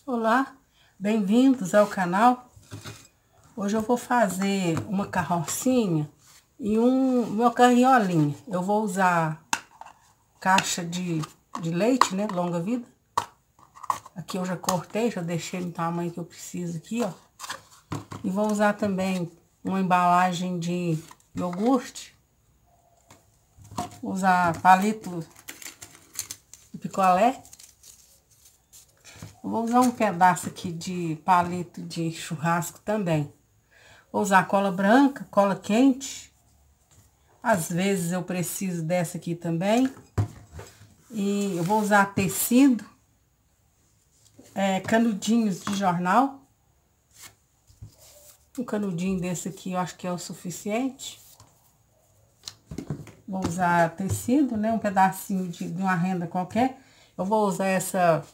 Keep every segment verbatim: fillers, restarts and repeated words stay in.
Olá, bem-vindos ao canal. Hoje eu vou fazer uma carrocinha e um uma carriolinha. Eu vou usar caixa de, de leite, né, longa vida. Aqui eu já cortei, já deixei no tamanho que eu preciso aqui, ó. E vou usar também uma embalagem de iogurte. Vou usar palito de picolé. Eu vou usar um pedaço aqui de palito de churrasco também. Vou usar cola branca, cola quente. Às vezes eu preciso dessa aqui também. E eu vou usar tecido, é, canudinhos de jornal. Um canudinho desse aqui eu acho que é o suficiente. Vou usar tecido, né? Um pedacinho de, de uma renda qualquer. Eu vou usar essa,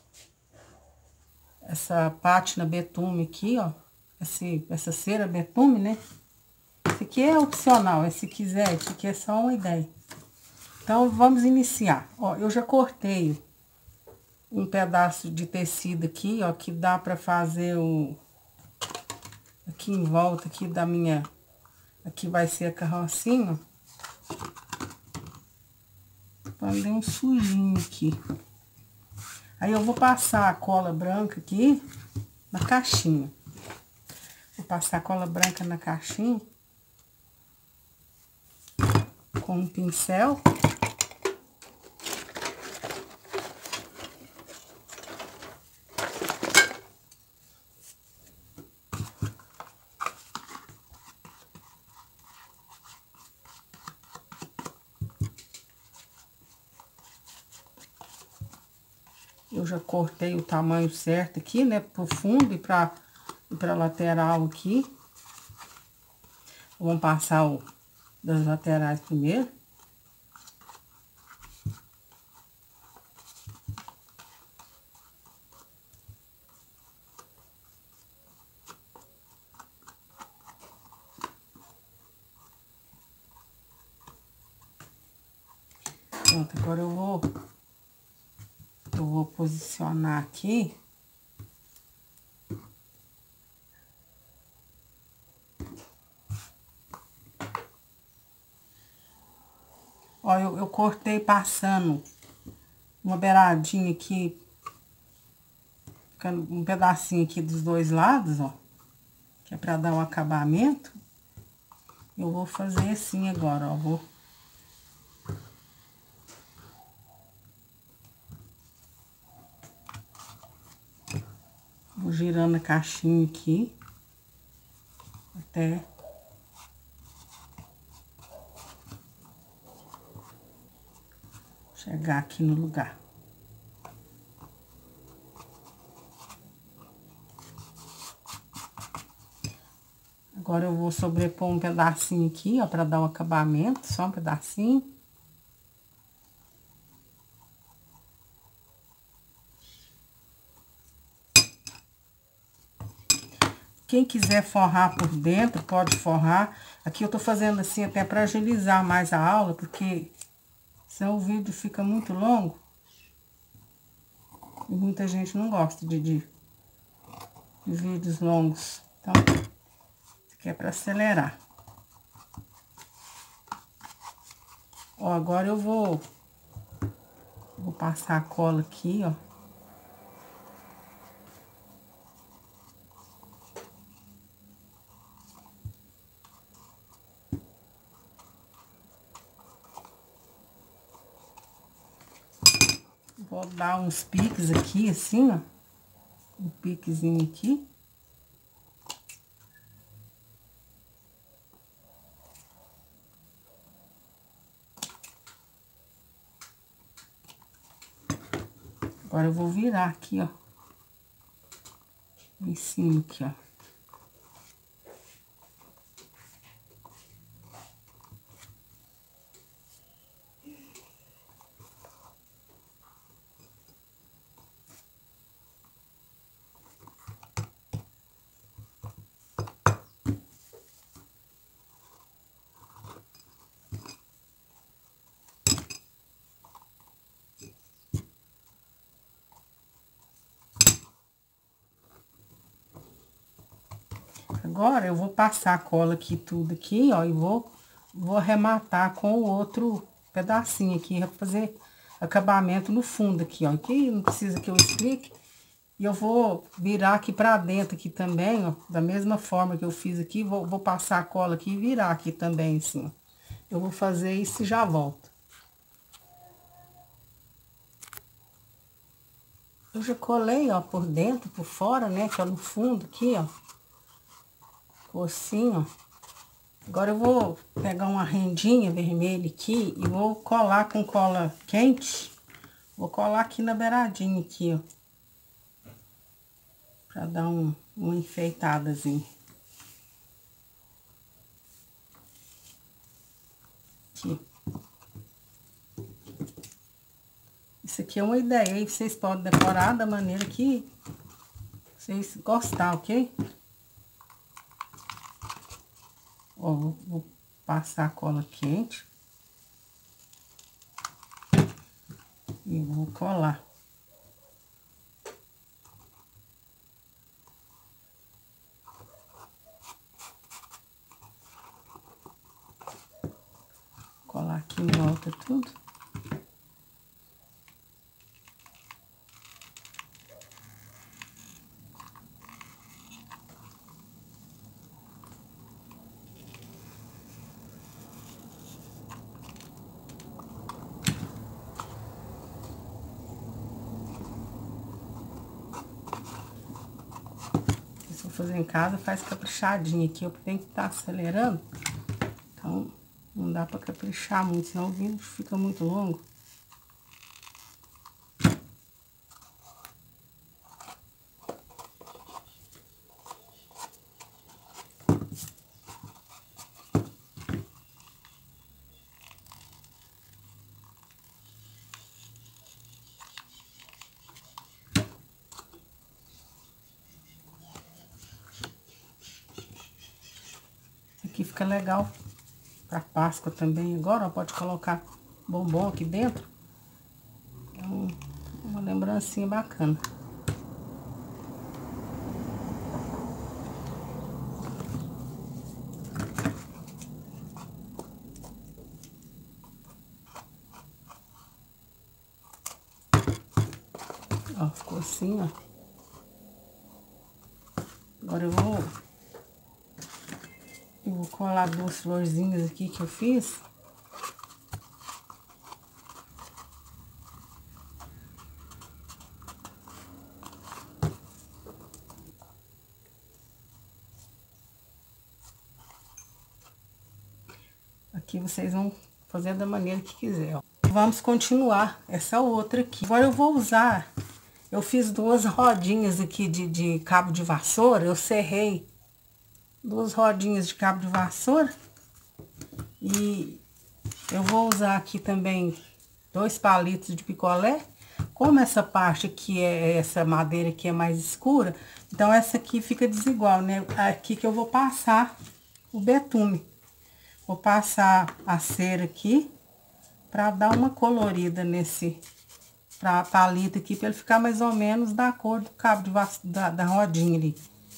essa pátina betume aqui, ó. Esse, essa cera betume, né? Esse aqui é opcional, se quiser, esse aqui é só uma ideia. Então, vamos iniciar. Ó, eu já cortei um pedaço de tecido aqui, ó, que dá pra fazer o... Aqui em volta aqui da minha... Aqui vai ser a carrocinha. Mandei um sujinho aqui. Aí eu vou passar a cola branca aqui na caixinha. Vou passar a cola branca na caixinha. Com um pincel. Eu já cortei o tamanho certo aqui, né? Pro fundo e pra, e pra lateral aqui. Vamos passar o das laterais primeiro. Pronto, agora eu vou... Eu vou posicionar aqui. Ó, eu, eu cortei passando uma beiradinha aqui, ficando um pedacinho aqui dos dois lados, ó. Que é pra dar um acabamento. Eu vou fazer assim agora, ó. Vou... Vou girando a caixinha aqui. Até... chegar aqui no lugar. Agora eu vou sobrepor um pedacinho aqui, ó, pra dar um acabamento, só um pedacinho. Quem quiser forrar por dentro, pode forrar. Aqui eu tô fazendo assim até pra agilizar mais a aula, porque senão o vídeo fica muito longo. E muita gente não gosta de, de, de vídeos longos. Então, isso aqui é pra acelerar. Ó, agora eu vou... Vou passar a cola aqui, ó. Vou dar uns piques aqui, assim, ó. Um piquezinho aqui. Agora eu vou virar aqui, ó. Em cima aqui, ó. Agora, eu vou passar a cola aqui, tudo aqui, ó, e vou, vou arrematar com o outro pedacinho aqui, fazer acabamento no fundo aqui, ó. Aqui não precisa que eu explique. E eu vou virar aqui pra dentro aqui também, ó, da mesma forma que eu fiz aqui, vou, vou passar a cola aqui e virar aqui também, assim, ó. Eu vou fazer isso e já volto. Eu já colei, ó, por dentro, por fora, né, que é no fundo aqui, ó. Ficou assim, ó. Agora eu vou pegar uma rendinha vermelha aqui e vou colar com cola quente. Vou colar aqui na beiradinha aqui, ó. Pra dar um, uma enfeitadazinha. Aqui. Isso aqui é uma ideia aí, vocês podem decorar da maneira que vocês gostar, ok? Ó, vou passar a cola quente. E vou colar. Colar aqui em volta tudo. Se eu fazer em casa, faz caprichadinho aqui. Eu tenho que estar acelerando. Então, não dá pra caprichar muito, senão o vídeo fica muito longo. Aqui fica legal para Páscoa também. Agora, ó, pode colocar bombom aqui dentro. É um, uma lembrancinha bacana. Ó, ficou assim, ó. Agora eu vou... Eu vou colar duas florzinhas aqui que eu fiz. Aqui vocês vão fazer da maneira que quiser, ó. Vamos continuar essa outra aqui. Agora eu vou usar... Eu fiz duas rodinhas aqui de, de cabo de vassoura. Eu serrei duas rodinhas de cabo de vassoura. E eu vou usar aqui também dois palitos de picolé. Como essa parte aqui, é essa madeira aqui é mais escura, então essa aqui fica desigual, né? Aqui que eu vou passar o betume. Vou passar a cera aqui pra dar uma colorida nesse pra palito aqui, pra ele ficar mais ou menos da cor do cabo de vassoura, da, da rodinha ali.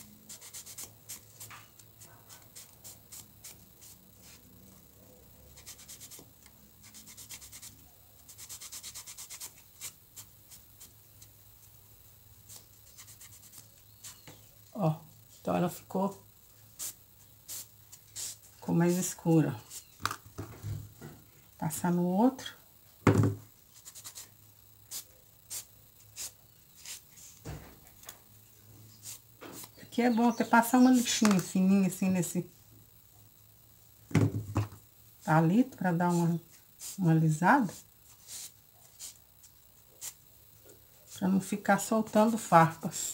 Ó, então ela ficou, ficou mais escura. Passar no outro. Aqui é bom até passar uma lixinha fininha assim nesse palito pra dar uma, uma alisada. Pra não ficar soltando farpas.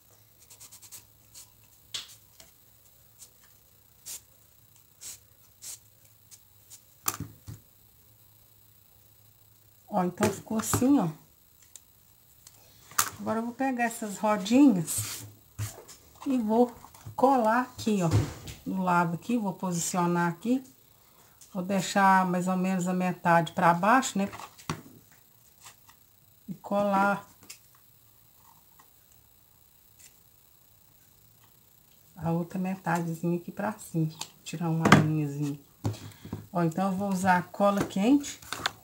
Ó, então ficou assim, ó. Agora eu vou pegar essas rodinhas e vou colar aqui, ó, no lado aqui, vou posicionar aqui. Vou deixar mais ou menos a metade pra baixo, né? E colar a outra metadezinha aqui pra cima. Tirar uma linhazinha. Ó, então eu vou usar cola quente.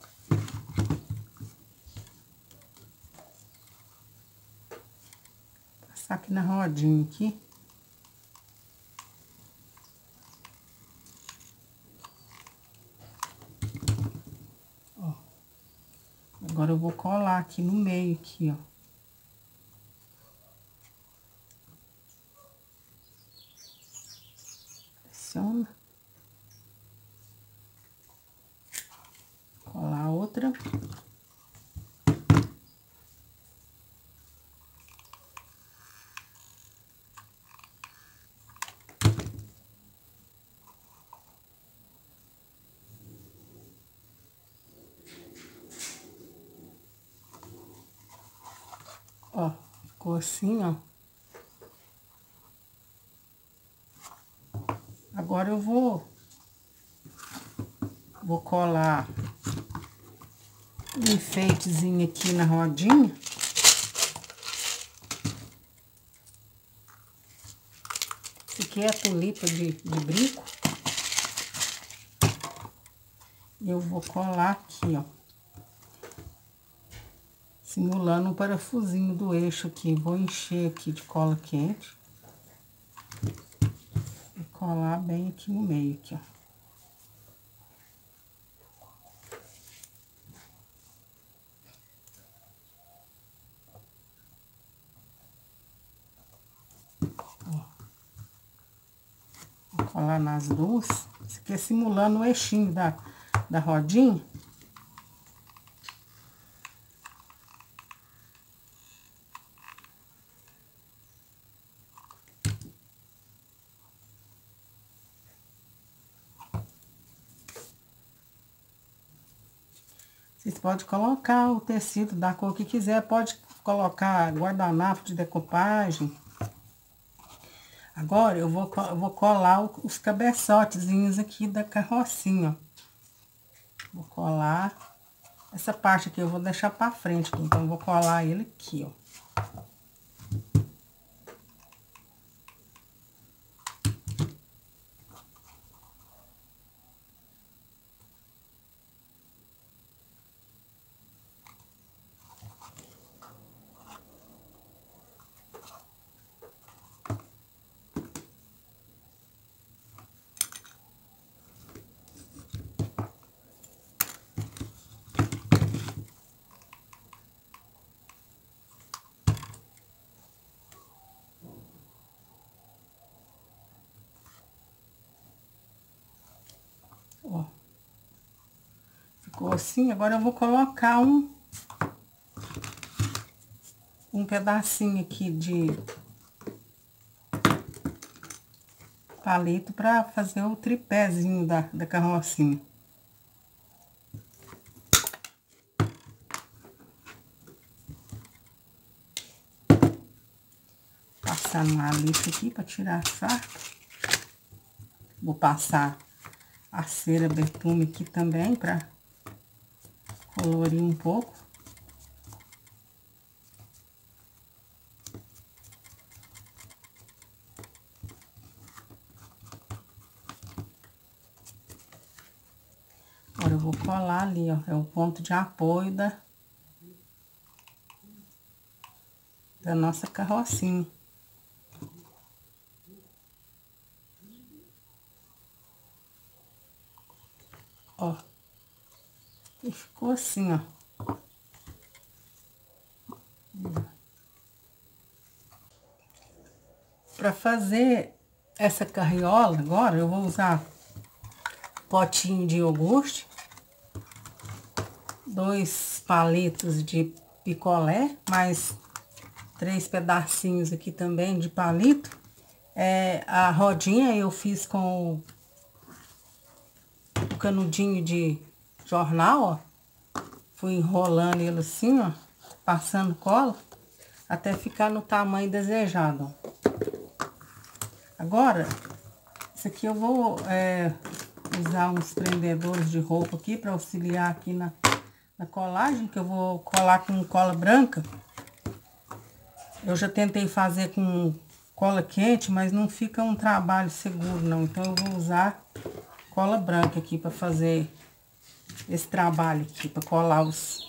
Passar aqui na rodinha aqui. Ó. Agora eu vou colar aqui no meio aqui, ó. Pressiona. Colar outra. Ó, ficou assim, ó. Agora eu vou, vou colar um enfeitezinho aqui na rodinha. Esse aqui é a tulipa de, de brinco. E eu vou colar aqui, ó. Simulando um parafusinho do eixo aqui. Vou encher aqui de cola quente. E colar bem aqui no meio, aqui, ó. Ó. Vou colar nas duas. Isso aqui é simulando o eixinho da, da rodinha. Vocês podem colocar o tecido da cor que quiser, pode colocar guardanapo de decopagem. Agora eu vou, eu vou colar os cabeçotezinhos aqui da carrocinha, ó. Vou colar essa parte aqui, eu vou deixar pra frente, então eu vou colar ele aqui, ó. Ó, ficou assim. Agora eu vou colocar um um pedacinho aqui de palito para fazer o tripézinho da, da carrocinha. Passar numa lixa aqui para tirar a sarta. Vou passar a cera betume aqui também para colorir um pouco. Agora eu vou colar ali, ó, é o ponto de apoio da, da nossa carrocinha. Ó, e ficou assim, ó. Para fazer essa carriola, agora eu vou usar potinho de iogurte, dois palitos de picolé, mais três pedacinhos aqui também de palito. É, a rodinha eu fiz com o canudinho de jornal, ó. Fui enrolando ele assim, ó, passando cola, até ficar no tamanho desejado, ó. Agora, isso aqui eu vou é, usar uns prendedores de roupa aqui para auxiliar aqui na, na colagem, que eu vou colar com cola branca. Eu já tentei fazer com cola quente, mas não fica um trabalho seguro não. Então eu vou usar cola branca aqui para fazer esse trabalho aqui, para colar os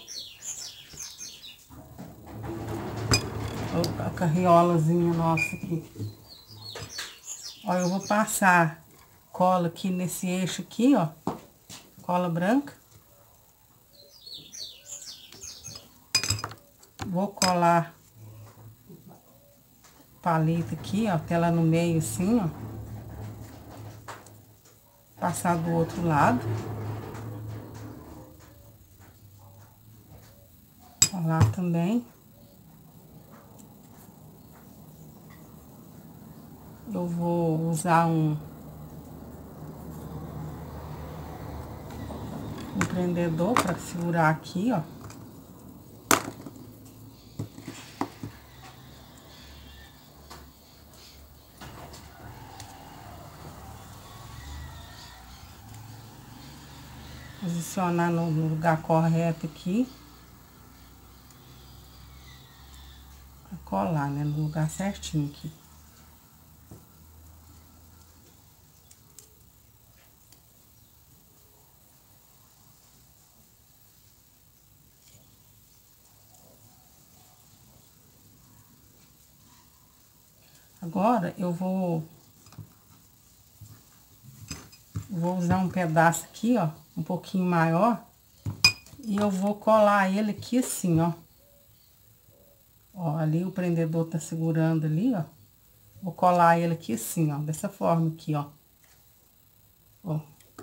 a carriolazinha nossa aqui. Ó, eu vou passar cola aqui nesse eixo aqui, ó, cola branca. Vou colar palito aqui, ó, até lá no meio assim, ó. Passar do outro lado. Colar também. Eu vou usar um, um prendedor para segurar aqui, ó. Posicionar no lugar correto aqui. Pra colar, né? No lugar certinho aqui. Agora, eu vou... Vou usar um pedaço aqui, ó, um pouquinho maior. E eu vou colar ele aqui assim, ó. Ó, ali o prendedor tá segurando ali, ó. Vou colar ele aqui assim, ó, dessa forma aqui, ó. Ó.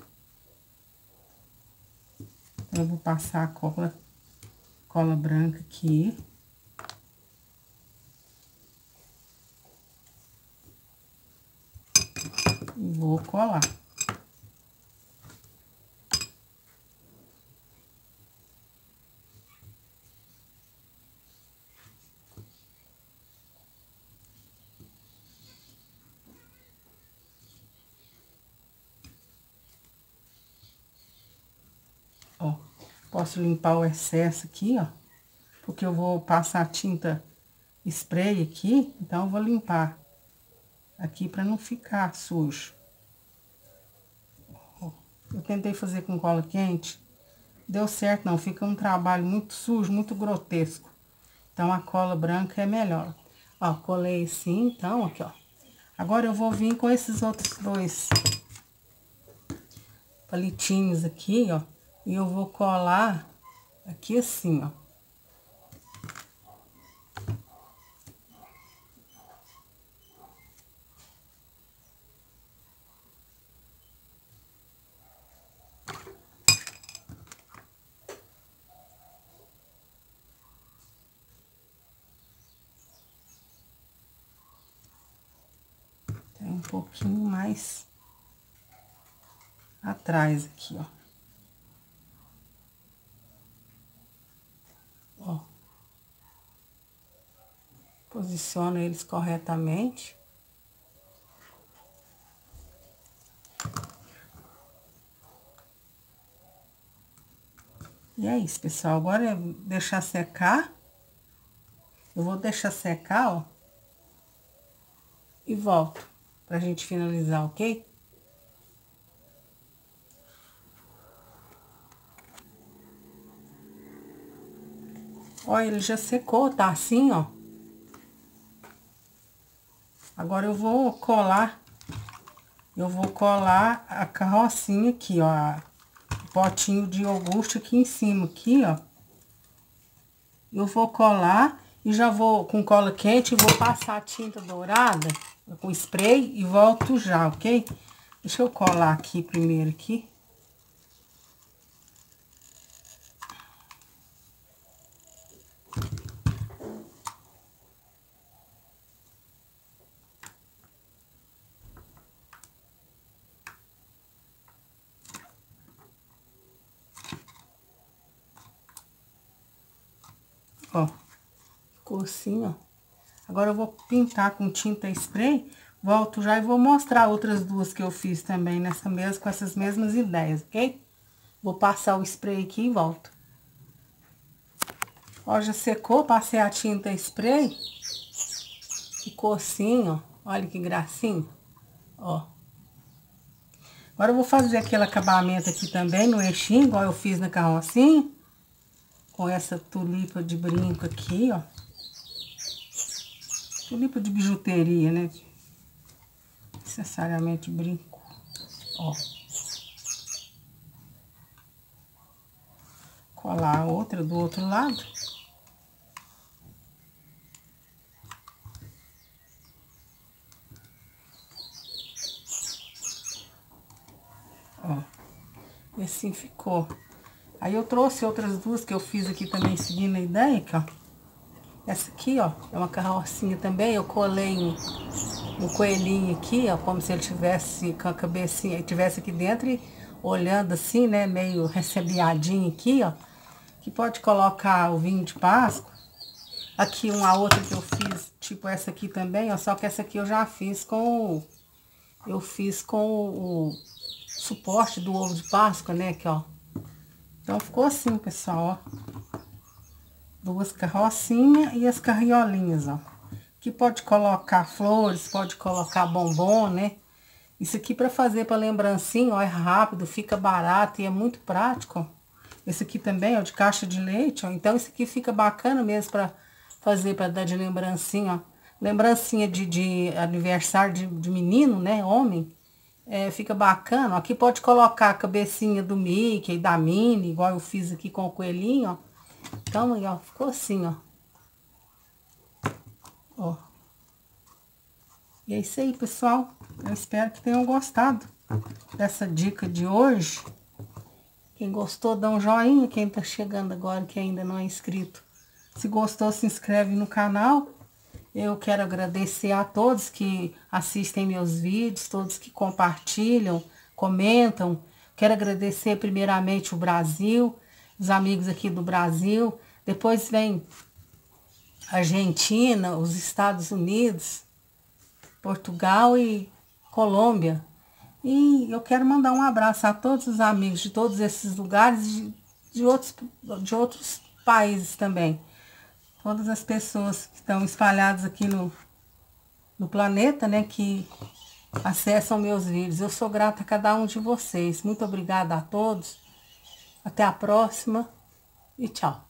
Eu vou passar a cola, cola branca aqui. E vou colar. Ó, posso limpar o excesso aqui, ó, porque eu vou passar tinta spray aqui, então eu vou limpar aqui pra não ficar sujo. Ó, eu tentei fazer com cola quente, deu certo não, fica um trabalho muito sujo, muito grotesco. Então a cola branca é melhor. Ó, colei assim, então, aqui, ó. Agora eu vou vir com esses outros dois palitinhos aqui, ó. E eu vou colar aqui assim, ó. Tem um pouquinho mais atrás aqui, ó. Ó. Posiciona eles corretamente. E é isso, pessoal. Agora é deixar secar. Eu vou deixar secar, ó. E volto pra gente finalizar, ok? Ó, ele já secou, tá assim, ó. Agora eu vou colar, eu vou colar a carrocinha aqui, ó, o potinho de iogurte aqui em cima, aqui, ó. Eu vou colar e já vou com cola quente, vou passar a tinta dourada com spray e volto já, ok? Deixa eu colar aqui primeiro, aqui. Ó, ficou assim, ó. Agora eu vou pintar com tinta spray, volto já e vou mostrar outras duas que eu fiz também nessa mesma, com essas mesmas ideias, ok? Vou passar o spray aqui e volto. Ó, já secou, passei a tinta spray, ficou assim, ó. Olha que gracinha, ó. Agora eu vou fazer aquele acabamento aqui também no eixinho, igual eu fiz na carrocinha. Com essa tulipa de brinco aqui, ó. Tulipa de bijuteria, né? Necessariamente brinco, ó. Colar a outra do outro lado. Ó, e assim ficou. Aí eu trouxe outras duas que eu fiz aqui também, seguindo a ideia, aqui, ó. Essa aqui, ó, é uma carrocinha também, eu colei um, um coelhinho aqui, ó, como se ele tivesse com a cabecinha, ele tivesse aqui dentro e olhando assim, né, meio recebiadinho aqui, ó. Que pode colocar o vinho de Páscoa. Aqui uma outra que eu fiz, tipo essa aqui também, ó, só que essa aqui eu já fiz com, eu fiz com o suporte do ovo de Páscoa, né, aqui, ó. Então ficou assim, pessoal, ó. Duas carrocinhas e as carriolinhas, ó. Aqui pode colocar flores, pode colocar bombom, né? Isso aqui para fazer para lembrancinha, ó, é rápido, fica barato e é muito prático, ó. Esse aqui também, ó, de caixa de leite, ó. Então esse aqui fica bacana mesmo para fazer, para dar de lembrancinha, ó. Lembrancinha de, de aniversário de, de menino, né, homem. É, fica bacana. Aqui pode colocar a cabecinha do Mickey, da Minnie, igual eu fiz aqui com o coelhinho, ó. Então, aí, ó, ficou assim, ó. Ó. E é isso aí, pessoal. Eu espero que tenham gostado dessa dica de hoje. Quem gostou, dá um joinha. Quem tá chegando agora, que ainda não é inscrito, se gostou, se inscreve no canal. Eu quero agradecer a todos que assistem meus vídeos, todos que compartilham, comentam. Quero agradecer primeiramente o Brasil, os amigos aqui do Brasil. Depois vem Argentina, os Estados Unidos, Portugal e Colômbia. E eu quero mandar um abraço a todos os amigos de todos esses lugares, de, de, outros, de outros países também. Todas as pessoas que estão espalhadas aqui no, no planeta, né, que acessam meus vídeos. Eu sou grata a cada um de vocês. Muito obrigada a todos. Até a próxima e tchau.